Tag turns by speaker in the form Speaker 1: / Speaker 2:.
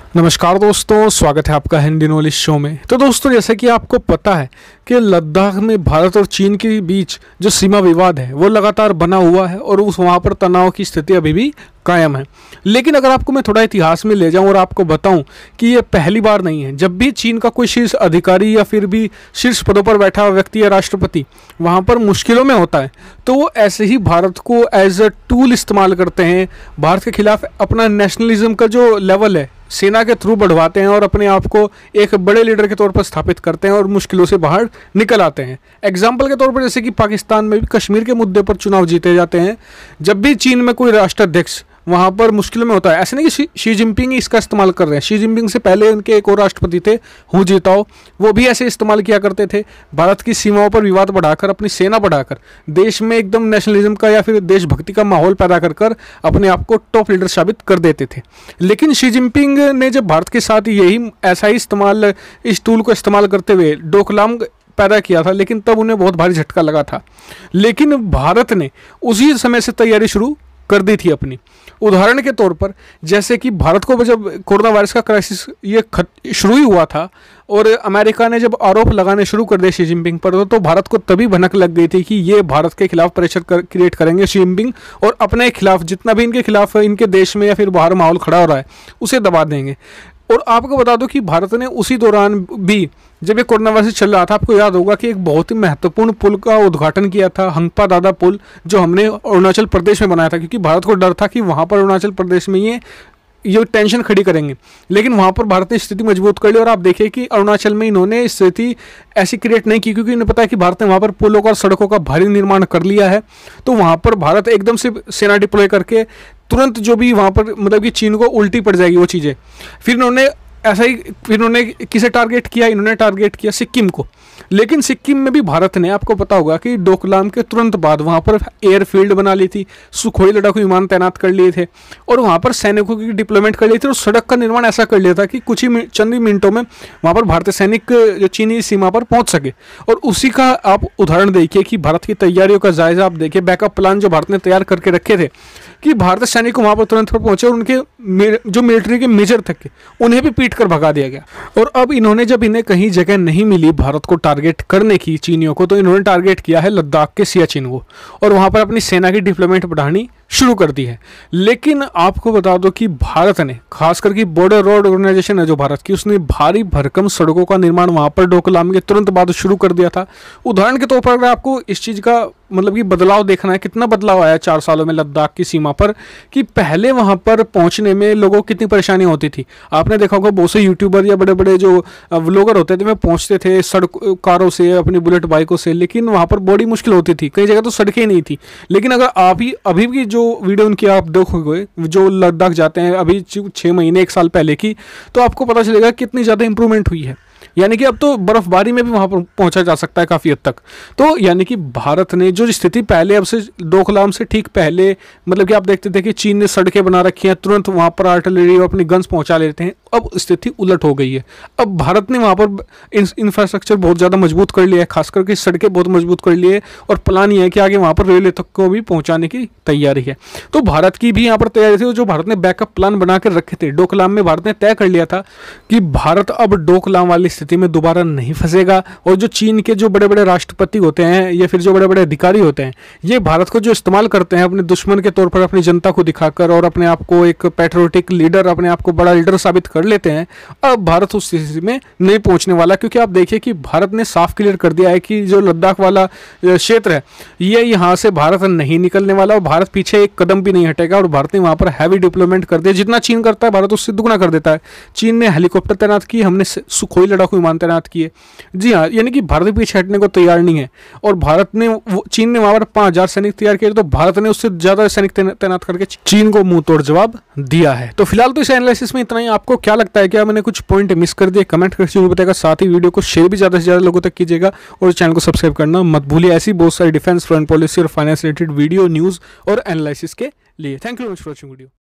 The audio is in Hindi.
Speaker 1: नमस्कार दोस्तों, स्वागत है आपका हिंदी नॉलेज शो में। तो दोस्तों, जैसे कि आपको पता है कि लद्दाख में भारत और चीन के बीच जो सीमा विवाद है वो लगातार बना हुआ है और उस वहाँ पर तनाव की स्थिति अभी भी कायम है। लेकिन अगर आपको मैं थोड़ा इतिहास में ले जाऊं और आपको बताऊं कि ये पहली बार नहीं है। जब भी चीन का कोई शीर्ष अधिकारी या फिर भी शीर्ष पदों पर बैठा हुआ व्यक्ति या राष्ट्रपति वहाँ पर मुश्किलों में होता है तो वो ऐसे ही भारत को एज अ टूल इस्तेमाल करते हैं। भारत के खिलाफ अपना नेशनलिज्म का जो लेवल है सेना के थ्रू बढ़वाते हैं और अपने आप को एक बड़े लीडर के तौर पर स्थापित करते हैं और मुश्किलों से बाहर निकल आते हैं। एग्जाम्पल के तौर पर जैसे कि पाकिस्तान में भी कश्मीर के मुद्दे पर चुनाव जीते जाते हैं। जब भी चीन में कोई राष्ट्राध्यक्ष वहाँ पर मुश्किलों में होता है, ऐसे नहीं कि शी जिनपिंग ही इसका इस्तेमाल कर रहे हैं। शी जिनपिंग से पहले उनके एक और राष्ट्रपति थे, हू जिताओ, वो भी ऐसे इस्तेमाल किया करते थे। भारत की सीमाओं पर विवाद बढ़ाकर, अपनी सेना बढ़ाकर, देश में एकदम नेशनलिज्म का या फिर देशभक्ति का माहौल पैदा कर अपने आप को टॉप लीडर साबित कर देते थे। लेकिन शी जिनपिंग ने जब भारत के साथ यही ऐसा ही इस्तेमाल, इस टूल को इस्तेमाल करते हुए डोकलाम पैदा किया था, लेकिन तब उन्हें बहुत भारी झटका लगा था। लेकिन भारत ने उसी समय से तैयारी शुरू कर दी थी अपनी। उदाहरण के तौर पर जैसे कि भारत को जब कोरोना वायरस का क्राइसिस ये शुरू ही हुआ था और अमेरिका ने जब आरोप लगाने शुरू कर दिए शी जिनपिंग पर, तो भारत को तभी भनक लग गई थी कि ये भारत के खिलाफ प्रेशर क्रिएट करेंगे शी जिनपिंग और अपने खिलाफ जितना भी इनके खिलाफ इनके देश में या फिर बाहर माहौल खड़ा हो रहा है उसे दबा देंगे। और आपको बता दो कि भारत ने उसी दौरान भी जब ये कोरोना वायरस चल रहा था, आपको याद होगा कि एक बहुत ही महत्वपूर्ण पुल का उद्घाटन किया था, हंगपा दादा पुल, जो हमने अरुणाचल प्रदेश में बनाया था, क्योंकि भारत को डर था कि वहाँ पर अरुणाचल प्रदेश में ये टेंशन खड़ी करेंगे। लेकिन वहाँ पर भारत ने स्थिति मजबूत कर ली और आप देखिए कि अरुणाचल में इन्होंने स्थिति ऐसी क्रिएट नहीं की, क्योंकि इन्हें पता है कि भारत ने वहाँ पर पुलों का और सड़कों का भारी निर्माण कर लिया है। तो वहाँ पर भारत एकदम से सेना डिप्लॉय करके तुरंत जो भी वहाँ पर मतलब कि चीन को उल्टी पड़ जाएगी वो चीज़ें। फिर इन्होंने किसे टारगेट किया? इन्होंने टारगेट किया सिक्किम को। लेकिन सिक्किम में भी भारत ने, आपको पता होगा कि डोकलाम के तुरंत बाद वहाँ पर एयरफील्ड बना ली थी, सुखोई लड़ाकू विमान तैनात कर लिए थे और वहाँ पर सैनिकों की डिप्लॉयमेंट कर ली थी और सड़क का निर्माण ऐसा कर लिया था कि कुछ ही चंद ही मिनटों में वहाँ पर भारतीय सैनिक जो चीनी सीमा पर पहुँच सके। और उसी का आप उदाहरण देखिए कि भारत की तैयारियों का जायजा आप देखिए, बैकअप प्लान जो भारत ने तैयार करके रखे थे कि भारतीय सैनिक वहाँ पर तुरंत पहुंचे और उनके जो मिलिट्री के मेजर थे उन्हें भी पीट कर भगा दिया गया। और अब इन्होंने जब इन्हें कहीं जगह नहीं मिली भारत को टारगेट करने की चीनियों को, तो इन्होंने टारगेट किया है लद्दाख के सियाचिन को और वहाँ पर अपनी सेना की डिप्लॉयमेंट बढ़ानी शुरू कर दी है। लेकिन आपको बता दो कि भारत ने, खासकर कि बॉर्डर रोड ऑर्गेनाइजेशन है जो भारत की, उसने भारी भरकम सड़कों का निर्माण वहाँ पर डोकलाम के तुरंत बाद शुरू कर दिया था। उदाहरण के तौर पर अगर आपको इस चीज़ का मतलब कि बदलाव देखना है, कितना बदलाव आया 4 सालों में लद्दाख की सीमा पर, कि पहले वहाँ पर पहुँचने में लोगों को कितनी परेशानी होती थी। आपने देखा होगा बहुत से यूट्यूबर या बड़े बड़े जो व्लॉगर होते थे वे पहुँचते थे कारों से, अपनी बुलेट बाइकों से, लेकिन वहाँ पर बड़ी मुश्किल होती थी, कई जगह तो सड़कें नहीं थी। लेकिन अगर आप ही अभी भी जो वीडियो उनकी आप देखोगे जो लद्दाख जाते हैं अभी 6 महीने 1 साल पहले की, तो आपको पता चलेगा कितनी ज़्यादा इंप्रूवमेंट हुई है। यानी कि अब तो बर्फबारी में भी वहाँ पर पहुँचा जा सकता है काफ़ी हद तक। तो यानी कि भारत ने जो स्थिति पहले, अब से डोकलाम से ठीक पहले, मतलब कि आप देखते थे कि चीन ने सड़कें बना रखी हैं, तुरंत वहाँ पर आर्टिलरी और अपनी गन्स पहुँचा लेते हैं। अब स्थिति उलट हो गई है। अब भारत ने वहाँ पर इंफ्रास्ट्रक्चर बहुत ज़्यादा मजबूत कर लिया है, खासकर के सड़कें बहुत मजबूत कर ली है और प्लान ये है कि आगे वहाँ पर रेलवे तक को भी पहुँचाने की तैयारी है। तो भारत की भी यहाँ पर तैयारी थी, जो भारत ने बैकअप प्लान बना कर रखे थे। डोकलाम में भारत ने तय कर लिया था कि भारत अब डोकलाम वाली स्थिति में दोबारा नहीं फंसेगा और जो चीन के जो बड़े बड़े राष्ट्रपति होते हैं या फिर जो बड़े बड़े अधिकारी होते हैं, ये भारत को जो इस्तेमाल करते हैं अपने दुश्मन के तौर पर अपनी जनता को दिखाकर और अपने आप को एक पैट्रियोटिक लीडर, अपने आप को बड़ा लीडर साबित कर लेते हैं। अब भारत उस स्थिति में नहीं पहुंचने वाला, क्योंकि आप देखिए कि भारत ने साफ क्लियर कर दिया है कि जो लद्दाख वाला क्षेत्र है ये यहाँ से भारत नहीं निकलने वाला और भारत पीछे एक कदम भी नहीं हटेगा। और भारत ने वहाँ पर हैवी डिप्लॉयमेंट कर दिया, जितना चीन करता है भारत उससे दुगना कर देता है। चीन ने हेलीकॉप्टर तैनात किए, हमने सुखोई लड़ाकू विमान तैनात किए। जी हाँ, यानी कि भारत पीछे हटने को तैयार नहीं है। और भारत ने, चीन ने वहाँ पर 5000 सैनिक तैयार किए, तो भारत ने उससे ज़्यादा सैनिक तैनात करके चीन को मुंह तोड़ जवाब दिया है। तो फिलहाल तो इस एनालिसिस में इतना ही। आपको क्या लगता है, क्या मैंने कुछ पॉइंट मिस कर दिए? कमेंट करके जरूर बताएगा। साथ ही वीडियो को शेयर भी ज़्यादा से ज़्यादा लोगों तक कीजिएगा और चैनल को सब्सक्राइब करना मत भूलिए, ऐसी बहुत सारी डिफेंस, फॉरेन पॉलिसी और फाइनेंस रिलेटेड वीडियो, न्यूज़ और एनालिसिस के लिए। Thank you very much for watching video.